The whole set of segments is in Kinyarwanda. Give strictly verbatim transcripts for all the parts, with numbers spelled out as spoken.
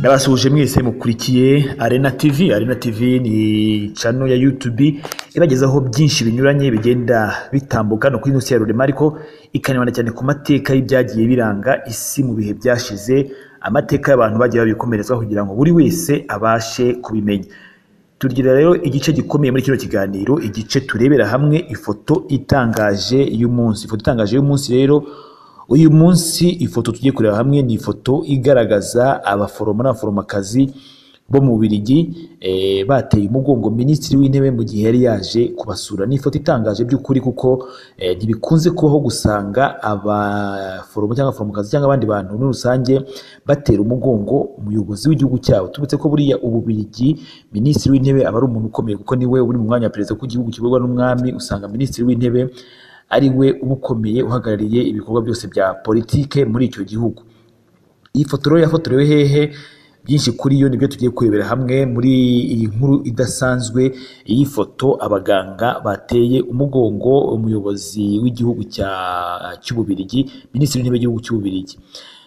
Nabasuhuje mwese mukurikiye Arena T V. Arena T V ni channel ya YouTube ibagezaho byinshi binyuranye bigenda bitambuka no kuri nusi ya Rurema, ariko ikanibanda cyane ku mateka y'ibyagiye biranga isi mu bihe byashize, amateka y'abantu bagiye babikomerezwa kugira ngo buri wese abashe kubimenya. Tugira rero igice gikomeye muri kino kiganiro, igice turebera hamwe ifoto itangaje y'umunsi. Ifoto itangaje y'umunsi rero, uyu munsi ifoto tugiye kureba hamwe ni ifoto igaragaza abaforomo n'abaforomakazi bo mu Bubiligi e, bateye umugongo minisitiri w'intebe mu gihe yari yaje kubasura. Ni ifoto itangaje by'ukuri kuko e, ntibikunze kubaho gusanga abaforomo cyangwa abaforomokazi cyangwa abandi bantu muri rusange batera umugongo umuyobozi w'igihugu cyabo. Tubutse ko buriya Ububiligi minisitiri w'intebe aba ari umuntu ukomeye kuko niwe uri mu mwanya wa perezida w'igihugu kiyoborwa n'umwami. Usanga minisitiri w'intebe ari we ubukomeye uhagarariye ibikorwa byose bya politike muri icyo gihugu. Iyi foto rero yafotorewe hehe? Byinshi kuri yo nibyo tugiye kurebera hamwe muri iyi nkuru idasanzwe. Iyi foto abaganga bateye umugongo umuyobozi w'igihugu cya cy'Ububiligi, minisitiri w'intebe w'igihugu cy'Ububiligi.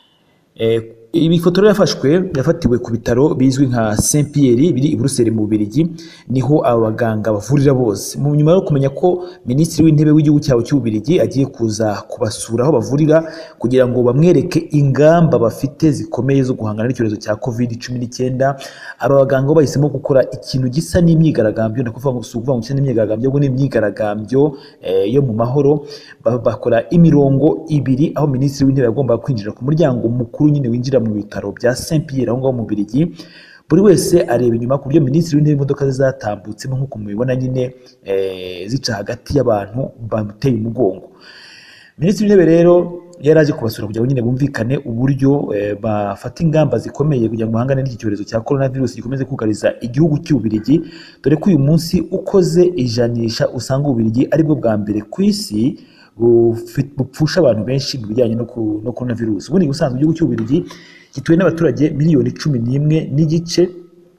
Eh, Ibi foto rero yafashwe yafatiwe ku bitaro bizwi nka Saint Pierre biri i Bruxelles mu Bubiligi, niho abaganga bavurira bose. Mu nyuma yo kumenya ko minisitiri w'intebe w'igihugu cyabo cy'Ububiligi agiye kuza kubasura aho bavurira kugira ngo bamwereke ingamba bafite zikomeye zo guhangana n'icyorezo cya covid cumi n'icyenda, aba baganga bahisemo gukora ikintu gisa n'imyigaragambyo. Ndakuvuga ngo si ukuvuga ngo gisa n'imyigaragambyo, ngo ni imyigaragambyo eh, yo mu mahoro. Bakora imirongo ibiri aho minisitiri w'intebe yagomba kwinjira ku muryango mukuru nyine winjira mu bitaro bya Saint Pierre aho ngaho mu Bubiligi. Buri wese areba inyuma ku buryo minisitiri w'intebe imodoka ze zatambutsemo nk'uko mubibona nyine eh, zica hagati y'abantu bamuteye umugongo. Minisitiri w'intebe rero yari aje kubasura kugira ngo nyine bumvikane uburyo eh, bafata ingamba zikomeye kugira ngo bahangane n'iki cyorezo cya coronavirus gikomeze kugariza igihugu cy'Ububiligi, dore ko uyu munsi ukoze ijanisha usanga Ububiligi aribwo bwa mbere ku isi bupfusha abantu benshi mu bijyanye no no coronavirus. Ubundi ubusanzwe igihugu cy'Ububiligi gituwe n'abaturage miliyoni cumi n'imwe n'igice.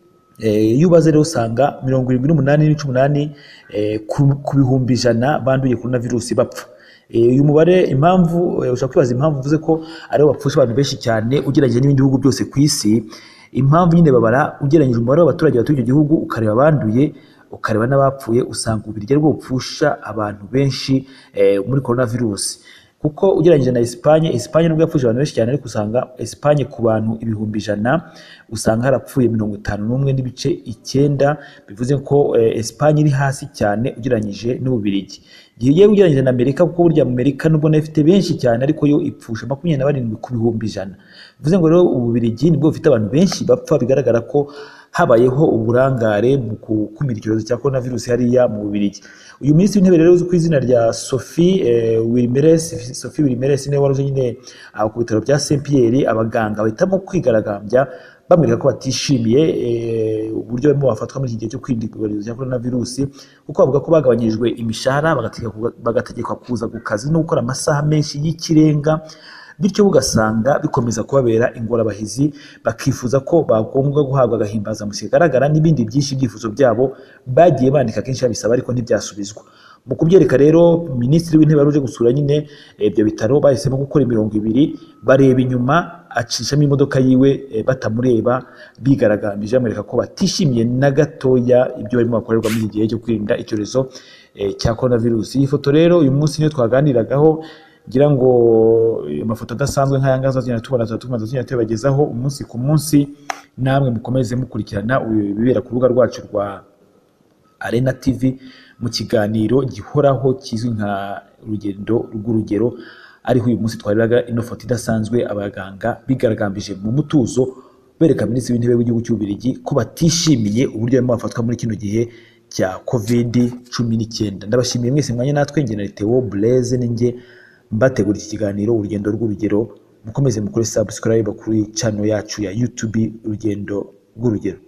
Eh, iyo ubaze rero usanga mirongo irindwi n'umunani n'ibice umunani eh, ku bihumbi ijana banduye coronavirus bapfa. Uyu mubare impamvu ushaka kwibaza impamvu uvuze ko aribo bapfusha abantu benshi cyane ugereranyije n'ibindi bihugu byose ku isi. Impamvu nyine babara ugereranyije umubare w'abaturage batuye icyo gihugu ukareba abanduye ukareba n'abapfuye, usanga Ububiligi rwo bupfusha abantu benshi eh, muri coronavirus. Kuko ugereranyije na Espagne, Espagne nubwo yapfuje abantu benshi cyane, ariko usanga Espagne ku bantu ibihumbi ijana usanga harapfuye mirongo itanu n'umwe n'ibice icyenda. Bivuze ko eh, Espagne iri hasi cyane ugereranyije n'Ububiligi. Giye ugereranyije na Amerika, kuko burya Amerika nubwo ifite benshi cyane ariko yo ipfusha makumyabiri na barindwi ku bihumbi ijana. Bivuze ngo rero Ububiligi nibwo bufite abantu benshi bapfa. Bigaragara ko habayeho uburangare mu gukumira icyorezo cya coronavirus hariya mu Bubiligi. Uyu minisitiri w'intebe rero uzwi ku izina rya Sophie eh, Wilmeres, Sophie Wilmeres niwe wari uje nyine aho ku bitaro bya Saint Pierre. Abaganga bahitamo kwigaragambya bamwereka ko batishimiye eh, uburyo barimo bafatwa muri iki gihe cyo kwirinda icyorezo cya coronavirus, kuko bavuga ko bagabanyirijwe imishahara, bagategekwa kuza ku kazi no gukora amasaha menshi y'ikirenga, bityo ugasanga bikomeza kubabera ingorabahizi. Bakifuza ko bagombwa guhabwa agahimbaza musyi kagaragara n'ibindi byinshi byifuzo byabo bagiye bandika kenshi babisaba, ariko ntibyasubizwa. Mu kubyereka rero minisitiri w'intebe wari uje gusura nyine ibyo bitaro bahisemo gukora imirongo ibiri, bareba inyuma acishamo imodoka yiwe e, batamureba, bigaragambije bamwereka ko batishimiye na gatoya ibyo barimo bakorerwa muri iki gihe cyo kwirinda icyorezo e, cya coronavirus. Iyi foto rero uyu munsi niyo twaganiragaho, ngira ngo amafoto adasanzwe nk'aya ngaya tuzagenda tubona tumaze tugenda tubagezaho umunsi ku munsi. Namwe mukomeze mukurikirana ibibera ku rubuga rwacu rwa Arena T V mu kiganiro gihoraho kizwi nka Urugendo rw'Urugero. Ariho uyu munsi twariraga ino foto idasanzwe, abaganga bigaragambije mu mutuzo bereka minisitiri w'intebe w'igihugu cy'Ububiligi ko batishimiye uburyo barimo bafatwa muri kino gihe cya covid cumi n'icyenda. Ndabashimiye mwese mwanya natwe. Nge na Theo Blaise ninjye mbategura iki kiganiro Urugendo rw'Urugero. Mukomeze mukore subscribe kuri channel yacu ya YouTube Urugendo rw'Urugero.